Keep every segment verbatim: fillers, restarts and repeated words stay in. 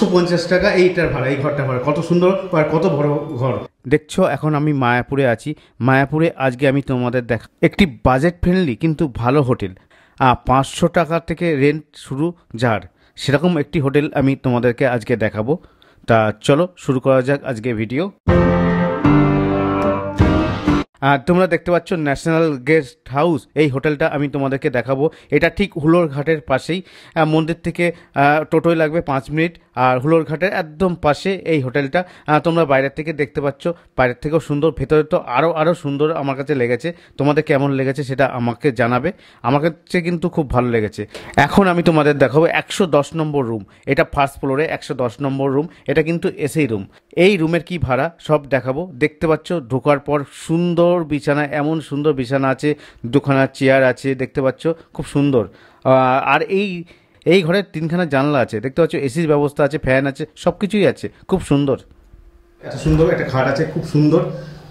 পাঁচশো পঞ্চাশ টাকা এইটার ভাড়া, এই ঘরটা ভাড়া। কত সুন্দর আর কত বড় ঘর। দেখছো এখন আমি মায়াপুরে আছি। মায়াপুরে আজকে আমি তোমাদের দেখ একটি বাজেট ফ্রেন্ডলি কিন্তু ভালো হোটেল, পাঁচশো টাকা থেকে রেন্ট শুরু যার, সেরকম একটি হোটেল আমি তোমাদেরকে আজকে দেখাবো। তা চলো শুরু করা যাক আজকে ভিডিও। আর তোমরা দেখতে পাচ্ছ ন্যাশনাল গেস্ট হাউস, এই হোটেলটা আমি তোমাদেরকে দেখাবো। এটা ঠিক হুলোর ঘাটের পাশেই, মন্দির থেকে টোটোয় লাগবে পাঁচ মিনিট, আর হুলোর ঘাটের একদম পাশে এই হোটেলটা। তোমরা বাইরের থেকে দেখতে পাচ্ছ, বাইরের থেকেও সুন্দর, ভেতরে তো আরও আরও সুন্দর আমার কাছে লেগেছে। তোমাদের কেমন লেগেছে সেটা আমাকে জানাবে। আমার কাছে কিন্তু খুব ভালো লেগেছে। এখন আমি তোমাদের দেখাবো একশো দশ নম্বর রুম। এটা ফার্স্ট ফ্লোরে একশো দশ নম্বর রুম। এটা কিন্তু এসি রুম। এই রুমের কি ভাড়া সব দেখাবো। দেখতে পাচ্ছ ঢোকার পর সুন্দর বিছানা, এমন সুন্দর বিছানা আছে, দুখানা চেয়ার আছে, দেখতে পাচ্ছ খুব সুন্দর। আর এই এই ঘরের তিনখানা জানলা আছে, দেখতে পাচ্ছ এসির ব্যবস্থা আছে, ফ্যান আছে, সব কিছুই আছে, খুব সুন্দর। এত সুন্দর একটা খাট আছে, খুব সুন্দর,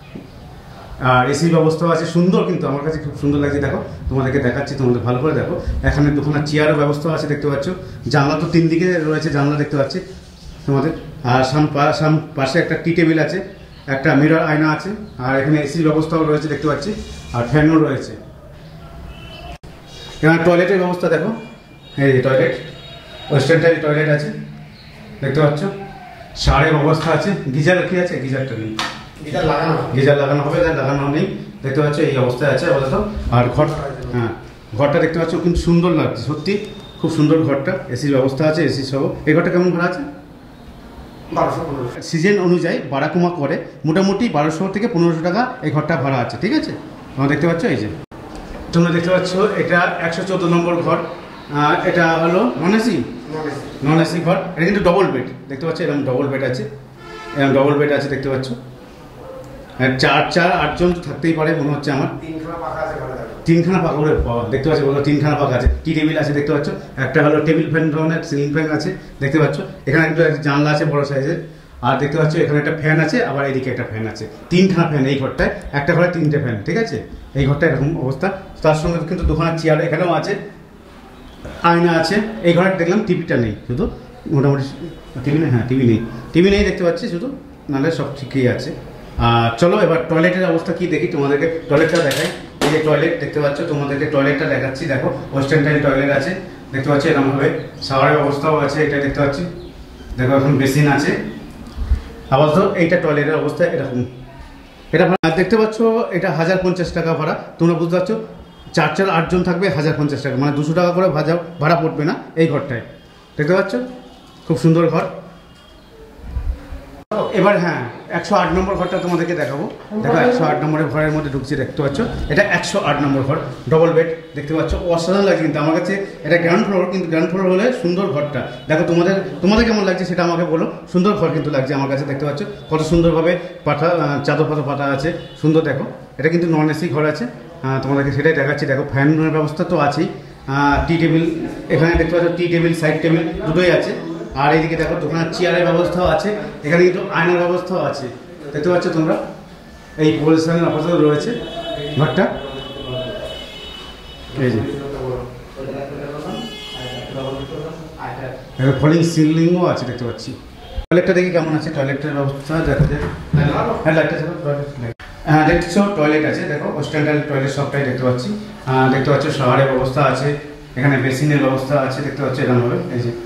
আর এসির ব্যবস্থাও আছে, সুন্দর। কিন্তু আমার কাছে খুব সুন্দর লাগছে। দেখো তোমাদেরকে দেখাচ্ছি, তোমাদের ভালো করে দেখো। এখানে দুখানা চেয়ারের ব্যবস্থা আছে, দেখতে পাচ্ছ। জানলা তো তিন দিকে রয়েছে, জানলা দেখতে পাচ্ছি তোমাদের। আর সাম সাম পাশে একটা টি টেবিল আছে, একটা মিরর আয়না আছে, আর এখানে এসির ব্যবস্থাও রয়েছে দেখতে পাচ্ছি, আর ফ্যানও রয়েছে। এখানে টয়লেটের ব্যবস্থা দেখো, এই যে টয়লেট, ওয়েস্টার্ন টাইপ টয়লেট আছে, দেখতে পাচ্ছ। শাওয়ারের ব্যবস্থা আছে। গিজার কি আছে? গিজারটা নেই, গিজার লাগানো গিজার লাগানো হবে, লাগানো নেই, দেখতে পাচ্ছ। এই অবস্থায় আছে আপাতত। আর ঘর, হ্যাঁ ঘরটা দেখতে পাচ্ছ কিন্তু সুন্দর লাগছে, সত্যি খুব সুন্দর ঘরটা। এসির ব্যবস্থা আছে, এসি সহ। এই ঘরটা কেমন ভাড়া আছে? বারোশো পনেরোশো সিজন অনুযায়ী বাড়া কমা করে, মোটামুটি বারোশো থেকে পনেরোশো টাকা এই ঘরটা ভাড়া আছে, ঠিক আছে। তোমরা দেখতে পাচ্ছ, এই যে তোমরা দেখতে পাচ্ছ এটা একশো চোদ্দো নম্বর ঘর। এটা হলো নন এসি, নন এসি ঘর। এটা কিন্তু ডবল বেড, দেখতে পাচ্ছ, এরকম ডবল বেড আছে, এরকম ডবল বেড আছে, দেখতে পাচ্ছ। চার চার আটজন তো থাকতেই পারে মনে হচ্ছে আমার। তিনখানা পাখা করে দেখতে পাচ্ছ, বলো তিনখানা পাখা আছে। টি টেবিল আছে, দেখতে পাচ্ছ। একটা হলো টেবিল ফ্যান ধরনের সিলিং ফ্যান আছে, দেখতে পাচ্ছ। এখানে একটা জানলা আছে বড় সাইজের, আর দেখতে পাচ্ছ এখানে একটা ফ্যান আছে, আবার এইদিকে একটা ফ্যান আছে। তিনখানা ফ্যান এই ঘরটায়, একটা ঘরে তিনটে ফ্যান, ঠিক আছে। এই ঘরটা এরকম অবস্থা। তার সঙ্গে কিন্তু দুখানা চেয়ার এখানেও আছে, আয়না আছে। এই ঘরে দেখলাম টিভিটা নেই, শুধু মোটামুটি টিভি নেই, হ্যাঁ টিভি নেই, টিভি নেই দেখতে পাচ্ছি শুধু, নাহলে সব ঠিকই আছে। আর চলো এবার টয়লেটের অবস্থা কি দেখি, তোমাদেরকে টয়লেটটা দেখাই। এই যে টয়লেট দেখতে পাচ্ছ, তোমাদেরকে টয়লেটটা দেখাচ্ছি। দেখো ওয়েস্টার্ন টাইপ টয়লেট আছে, দেখতে পাচ্ছি এরকমভাবে। শাওয়ারের ব্যবস্থাও আছে, এটা দেখতে পাচ্ছি। দেখো এখন বেসিন আছে। আপাতত এইটা টয়লেটের অবস্থা এরকম। এটা দেখতে পাচ্ছ, এটা হাজার পঞ্চাশ টাকা ভাড়া। তোমরা বুঝতে পারছো, চার চার আটজন থাকবে, হাজার পঞ্চাশ টাকা, মানে দুশো টাকা করে ভাজা ভাড়া পড়বে না এই ঘরটায়, দেখতে পাচ্ছ। খুব সুন্দর ঘর। এবার হ্যাঁ একশো আট নম্বর ঘরটা তোমাদেরকে দেখাবো। দেখো একশো আট নম্বরের ঘরের মধ্যে ঢুকছি, দেখতে পাচ্ছ। এটা একশো আট নম্বর ঘর, ডবল বেড, দেখতে পাচ্ছ। অসাধারণ লাগছে কিন্তু আমার কাছে। এটা গ্রাউন্ড ফ্লোর, কিন্তু গ্রাউন্ড ফ্লোর হলে সুন্দর ঘরটা। দেখো তোমাদের তোমাদের কেমন লাগছে সেটা আমাকে বলো। সুন্দর ঘর কিন্তু লাগছে আমার কাছে, দেখতে পাচ্ছ কত সুন্দরভাবে পাঠা চাদর পাতা পাতা আছে, সুন্দর। দেখো এটা কিন্তু নন এসি ঘর আছে, তোমাদেরকে সেটাই দেখাচ্ছি। দেখো ফ্যানের ব্যবস্থা তো আছেই, টি টেবিল এখানে দেখতে পাচ্ছ, টি টেবিল সাইড টেবিল দুটোই আছে। আর এইদিকে দেখো দোকানের চেয়ারের ব্যবস্থাও আছে, এখানে কিন্তু আয়নার ব্যবস্থাও আছে, দেখতে পাচ্ছ তোমরা। এই পজিশনের আপাতত রয়েছে ঘরটা, এই যে ফলিং সিলিংও আছে, দেখতে পাচ্ছি। টয়লেটটা দেখি কেমন আছে, টয়লেটের ব্যবস্থা দেখা যায়। হ্যাঁ লাইটটা দেখো, হ্যাঁ দেখছো টয়লেট আছে, দেখো ওয়েস্টার্ন টাইপ টয়লেট সবটাই দেখতে পাচ্ছি। দেখতে পাচ্ছ শাওয়ারের ব্যবস্থা আছে, এখানে বেসিনের ব্যবস্থা আছে, দেখতে পাচ্ছ এরকমভাবে। এই যে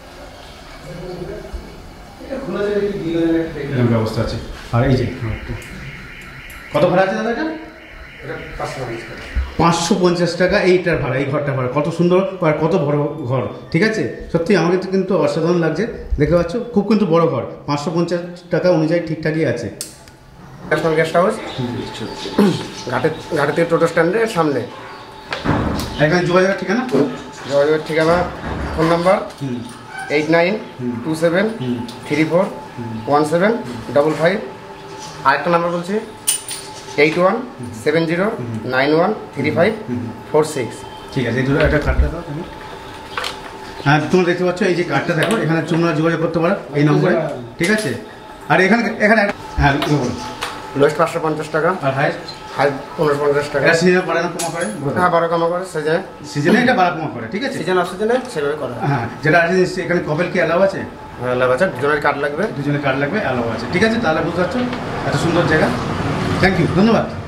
ব্যবস্থা আছে। আর এই যে কত ভাড়া আছে দাদা? এটা পাঁচশো পঞ্চাশ টাকা এইটার ভাড়া, এই ঘরটা ভাড়া। কত সুন্দর আর কত বড় ঘর, ঠিক আছে। সত্যি আমাকে তো কিন্তু অসাধারণ লাগছে, দেখতে পাচ্ছ খুব কিন্তু বড় ঘর। পাঁচশো পঞ্চাশ টাকা অনুযায়ী ঠিকঠাকই আছে। ন্যাশনাল গেস্ট হাউস, ঘাটে ঘাটে থেকে টোটো স্ট্যান্ডের সামনে। এখানে যোগাযোগের ঠিকানা, যোগাযোগের ঠিকানা phone number eight nine two seven three four one seven double five. আরেকটা নাম্বার বলছি eight one seven zero nine one three five four six. ঠিক আছে, এই দুটো একটা কার্ডটা দাও তুমি। হ্যাঁ তোমরা দেখতে পাচ্ছ এই যে কার্ডটা দেখো, এখানে তোমরা যোগাযোগ করতে পারো এই নম্বরে, ঠিক আছে। আর এখানে এখানে হ্যাঁ লোয়েস্ট পাঁচশো পঞ্চাশ টাকা, আর হাইস্ট হাই পনেরোশো পঞ্চাশ টাকা। সিজনে বাড়া না কমা করে? হ্যাঁ বারো কমা করে, সিজনে সিজনে এটা বাড়া কমা করে, ঠিক আছে। সিজন অফ সিজনে সেভাবে করা। হ্যাঁ যেটা আছে এখানে কবেল কি অ্যালাউ আছে? অ্যালাউ আছে, দুজনের কার্ড লাগবে। দুজনের কার্ড লাগবে, অ্যালাউ আছে। ঠিক আছে, তাহলে বুঝতে পারছো এত সুন্দর জায়গা। থ্যাংক ইউ, ধন্যবাদ।